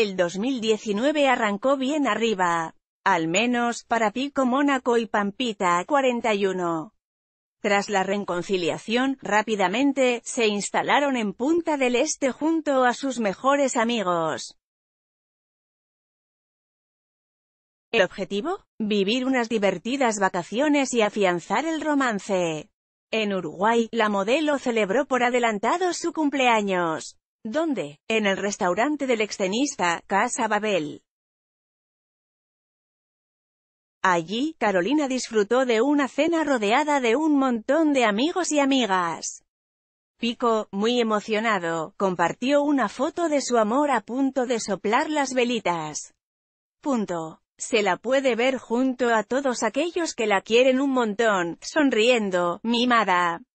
El 2019 arrancó bien arriba. Al menos, para Pico Mónaco y Pampita, 41. Tras la reconciliación, rápidamente, se instalaron en Punta del Este junto a sus mejores amigos. ¿El objetivo? Vivir unas divertidas vacaciones y afianzar el romance. En Uruguay, la modelo celebró por adelantado su cumpleaños. ¿Dónde? En el restaurante del extenista, Casa Babel. Allí, Carolina disfrutó de una cena rodeada de un montón de amigos y amigas. Pico, muy emocionado, compartió una foto de su amor a punto de soplar las velitas. Se la puede ver junto a todos aquellos que la quieren un montón, sonriendo, mimada.